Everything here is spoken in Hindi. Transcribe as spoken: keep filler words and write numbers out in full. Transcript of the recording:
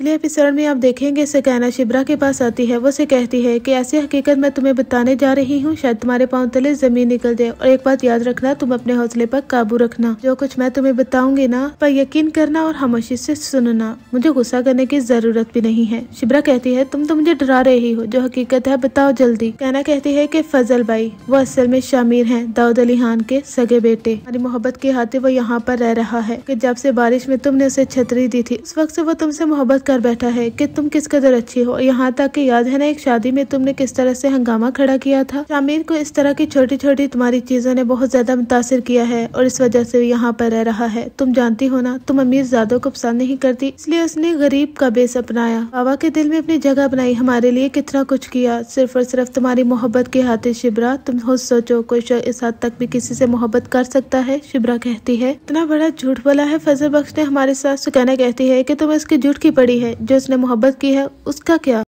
अगले एपिसोड में आप देखेंगे सुकैना शिब्रा के पास आती है। वो उसे कहती है कि ऐसी हकीकत मैं तुम्हें बताने जा रही हूँ, शायद तुम्हारे पाँव तले जमीन निकल जाए। और एक बात याद रखना, तुम अपने हौसले पर काबू रखना। जो कुछ मैं तुम्हें बताऊंगी ना, पर यकीन करना और खामोशी से सुनना। मुझे गुस्सा करने की जरूरत भी नहीं है। शिब्रा कहती है तुम तो मुझे डरा रही हो, जो हकीकत है बताओ जल्दी। कहना कहती है कि फजल भाई वो असल में शामिर हैं, दाऊद अली खान के सगे बेटे। हमारी मोहब्बत के हाथे वो यहाँ पर रह रहा है कि जब से बारिश में तुमने उसे छतरी दी थी, उस वक्त से वो तुमसे मोहब्बत कर बैठा है कि तुम किस कदर अच्छी हो। यहाँ तक कि याद है ना, एक शादी में तुमने किस तरह से हंगामा खड़ा किया था। शामिर को इस तरह की छोटी छोटी तुम्हारी चीजों ने बहुत ज्यादा मुतासिर किया है और इस वजह से यहाँ पर रह रहा है। तुम जानती हो ना, तुम अमीर ज़ादों को पसंद नहीं करती, इसलिए उसने गरीब का बेस अपनाया, बाबा के दिल में अपनी जगह बनाई, हमारे लिए कितना कुछ किया, सिर्फ और सिर्फ तुम्हारी मोहब्बत के हाथे। शिब्रा तुम खुद सोचो, कोई शख्स इस हद तक भी किसी से मोहब्बत कर सकता है? शिब्रा कहती है इतना बड़ा झूठ बोला है फजल बख्श ने हमारे साथ। सुकैना कहती है कि तुम इसकी झूठ की पड़ी है, जो उसने मोहब्बत की है उसका क्या।